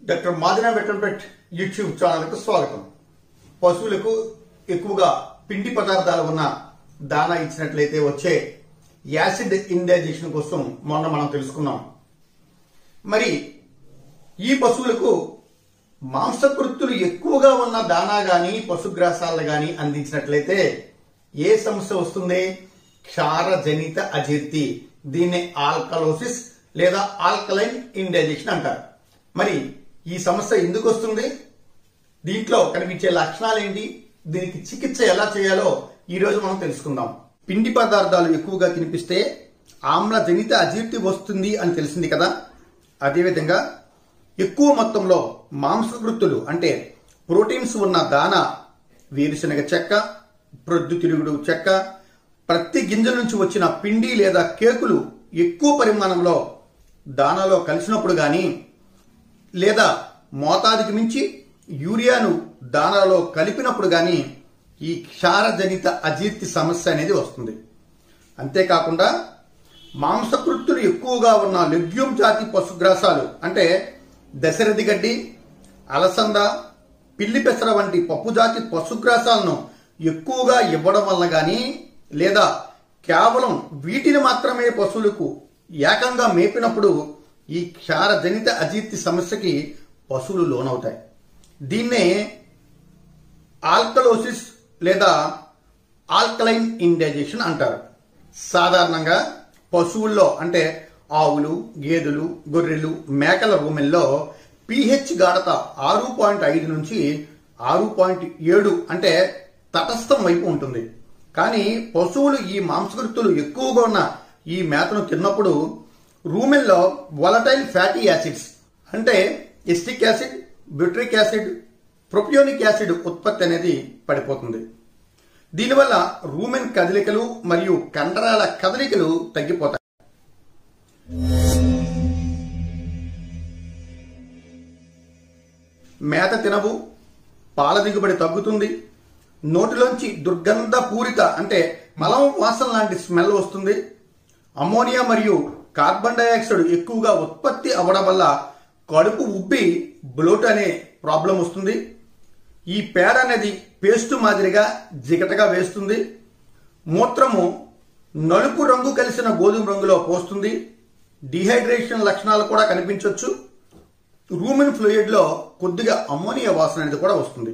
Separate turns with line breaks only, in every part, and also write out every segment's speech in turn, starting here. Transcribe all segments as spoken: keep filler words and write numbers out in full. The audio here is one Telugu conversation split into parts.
డాక్టర్ మాదిన వెటర్నరీ యూట్యూబ్ ఛానల్ కు స్వాగతం. పశువులకు ఎక్కువగా పిండి పదార్థాలు ఉన్న దానా ఇచ్చినట్లయితే వచ్చే యాసిడ్ ఇండైజెషన్ కోసం మొన్న మనం తెలుసుకున్నాం. మరి ఈ పశువులకు మాంసకృత్తులు ఎక్కువగా ఉన్న దానా గాని పశుగ్రాసాలను గాని అందించినట్లయితే ఏ సమస్య వస్తుంది? క్షారజనిత అజీర్తి, దీన్ని ఆల్కలోసిస్ లేదా ఆల్కలైన్ ఇండైజెషన్ అంటారు. మరి ఈ సమస్య ఎందుకు వస్తుంది? దీంట్లో కనిపించే లక్షణాలు ఏంటి? దీనికి చికిత్స ఎలా చేయాలో ఈ రోజు మనం తెలుసుకుందాం. పిండి పదార్థాలు ఎక్కువగా తినిపిస్తే ఆమ్లజనిత అజీర్తి వస్తుంది అని తెలిసింది కదా. అదేవిధంగా ఎక్కువ మొత్తంలో మాంసకృత్తులు అంటే ప్రోటీన్స్ ఉన్న దానా, వేరుశనగ చెక్క, ప్రొద్దుతిరుగుడు చెక్క, ప్రతి గింజల నుంచి వచ్చిన పిండి లేదా కేకులు ఎక్కువ పరిమాణంలో దానాలో కలిసినప్పుడు గాని లేదా మోతాదుకి మించి యూరియాను దానాలో కలిపినప్పుడు గాని ఈ క్షారజనిత అజీర్తి సమస్య అనేది వస్తుంది. అంతేకాకుండా మాంసకృత్తులు ఎక్కువగా ఉన్న లెగ్యూమ్ జాతి పశుగ్రాసాలు అంటే దశరథి గడ్డి, అలసంద, పిల్లి పెసర వంటి పప్పు జాతి పశుగ్రాసాలను ఎక్కువగా ఇవ్వడం వల్ల గాని లేదా కేవలం వీటిని మాత్రమే పశువులకు ఏకంగా మేపినప్పుడు ఈ క్షారజనిత అజీర్తి సమస్యకి పశువులు లోనవుతాయి. దీన్నే ఆల్కలోసిస్ లేదా ఆల్కలైన్ ఇండైజెషన్ అంటారు. సాధారణంగా పశువుల్లో అంటే ఆవులు, గేదెలు, గొర్రెలు, మేకల రూమెల్లో పీహెచ్ గాఢత ఆరు పాయింట్ ఐదు నుంచి ఆరు పాయింట్ ఏడు అంటే తటస్థం వైపు ఉంటుంది. కానీ పశువులు ఈ మాంసకృత్తులు ఎక్కువగా ఉన్న ఈ మేతను తిన్నప్పుడు రూమెల్లో వొలటైల్ ఫ్యాటీ యాసిడ్స్ అంటే acetic acid, butyric acid, propionic acid ఉత్పత్తి అనేది పడిపోతుంది. దీనివల్ల రూమెన్ కదలికలు మరియు కండరాల కదలికలు తగ్గిపోతాయి. మేత తినవు, పాల దిగుబడి తగ్గుతుంది, నోటిలోంచి దుర్గంధ పూరిత అంటే మలం వాసన లాంటి స్మెల్ వస్తుంది. అమోనియా మరియు కార్బన్ డైఆక్సైడ్ ఎక్కువగా ఉత్పత్తి అవ్వడం వల్ల కడుపు ఉబ్బి బ్లోట్ అనే ప్రాబ్లం వస్తుంది. ఈ పేడ అనేది పేస్టు మాదిరిగా జిగటగా వేస్తుంది. మూత్రము నలుపు రంగు కలిసిన గోధుమ రంగులో పోస్తుంది. డిహైడ్రేషన్ లక్షణాలు కూడా కనిపించవచ్చు. రూమెన్ ఫ్లూయిడ్ లో కొద్దిగా అమోనియా వాసన అనేది కూడా వస్తుంది.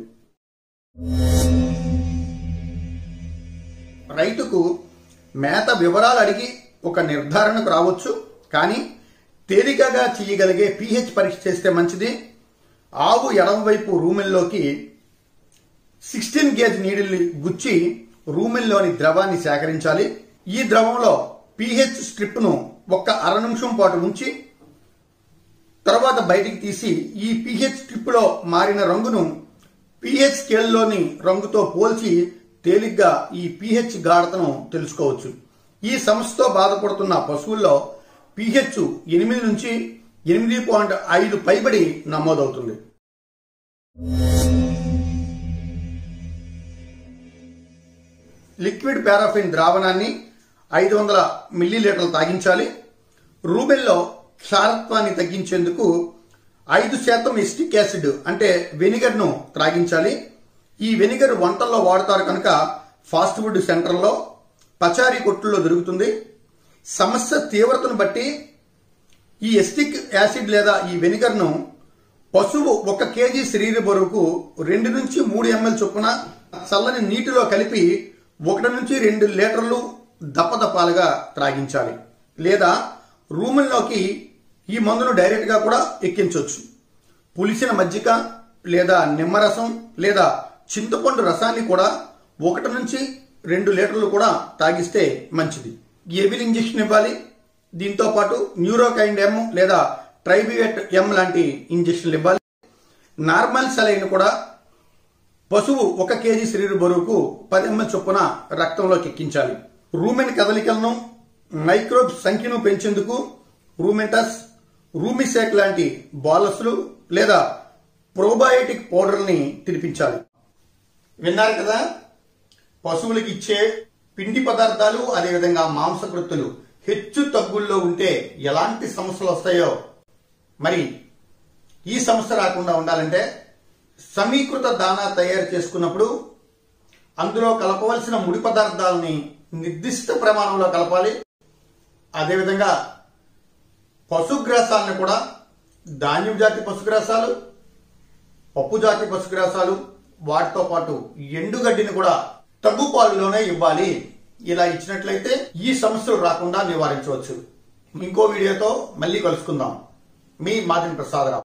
రైతుకు మేత వివరాలు అడిగి ఒక నిర్ధారణకు రావచ్చు. కానీ తేలికగా చేయగలిగే పీహెచ్ పరీక్ష చేస్తే మంచిది. ఆవు ఎడమవైపు రూమెన్లోకి సిక్స్టీన్ గేజ్ నీడిల్ని గుచ్చి రూమెన్లోని ద్రవాన్ని సేకరించాలి. ఈ ద్రవంలో పీహెచ్ స్ట్రిప్ ను ఒక్క అర నిమిషం పాటు ఉంచి తర్వాత బయటికి తీసి ఈ పీహెచ్ స్ట్రిప్ లో మారిన రంగును పీహెచ్ స్కేల్లోని రంగుతో పోల్చి తేలిగ్గా ఈ పీహెచ్ గాఢతను తెలుసుకోవచ్చు. ఈ సమస్యతో బాధపడుతున్న పశువుల్లో పీహెచ్ ఎనిమిది నుంచి ఎనిమిది పాయింట్ ఐదు పైబడి నమోదవుతుంది. లిక్విడ్ పారాఫిన్ ద్రావణాన్ని ఐదు వందల మిల్లీలీటర్లు తాగించాలి. రూమెన్లో క్షారత్వాన్ని తగ్గించేందుకు ఐదు శాతం ఎస్టిక్ యాసిడ్ అంటే వెనిగర్ ను త్రాగించాలి. ఈ వెనిగర్ వంటల్లో వాడతారు కనుక ఫాస్ట్ ఫుడ్ సెంటర్లో, పచారీ కొట్టుల్లో దొరుకుతుంది. సమస్య తీవ్రతను బట్టి ఈ ఎస్టిక్ యాసిడ్ లేదా ఈ వెనిగర్ ను పశువు ఒక కేజీ శరీర బరువుకు రెండు నుంచి మూడు ఎంఎల్ చొప్పున చల్లని నీటిలో కలిపి ఒకటి నుంచి రెండు లీటర్లు దప్పదప్పాలుగా త్రాగించాలి. లేదా రూమెన్లోకి ఈ మందును డైరెక్ట్ గా కూడా ఎక్కించవచ్చు. పులిసిన మజ్జిగ లేదా నిమ్మరసం లేదా చింతపండు రసాన్ని కూడా ఒకటి నుంచి రెండు లీటర్లు కూడా తాగిస్తే మంచిది. ఏవిల్ ఇంజెక్షన్ ఇవ్వాలి. దీంతో పాటు న్యూరోకైండ్ ఎం లేదా ట్రైబివేట్ ఎం లాంటి ఇంజెక్షన్లు ఇవ్వాలి. నార్మల్ సెలైన్ కూడా పశువు ఒక కేజీ శరీర బరువుకు పది ఎంఎల్ చొప్పున రక్తంలోకి ఎక్కించాలి. రూమెన్ కదలికలను, మైక్రోబ్స్ సంఖ్యను పెంచేందుకు రూమెంటస్, రూమిసేక్ లాంటి బాలస్లు లేదా ప్రోబయోటిక్ పౌడర్ని తినిపించాలి. విన్నారు కదా, పశువులకు ఇచ్చే పిండి పదార్థాలు అదేవిధంగా మాంసకృత్తులు హెచ్చు తగ్గుల్లో ఉంటే ఎలాంటి సమస్యలు వస్తాయో. మరి ఈ సమస్య రాకుండా ఉండాలంటే సమీకృత దానా తయారు చేసుకున్నప్పుడు అందులో కలపవలసిన ముడి పదార్థాలని నిర్దిష్ట ప్రమాణంలో కలపాలి. అదేవిధంగా పశుగ్రాసాలను కూడా ధాన్యం జాతి పశుగ్రాసాలు, పప్పు జాతి పశుగ్రాసాలు, వాటితో పాటు ఎండుగడ్డిని కూడా తగ్గు పాలులోనే ఇవ్వాలి. ఇలా ఇచ్చినట్లయితే ఈ సమస్యలు రాకుండా నివారించవచ్చు. ఇంకో వీడియోతో మళ్ళీ కలుసుకుందాం. మీ మాదిని ప్రసాదరావు.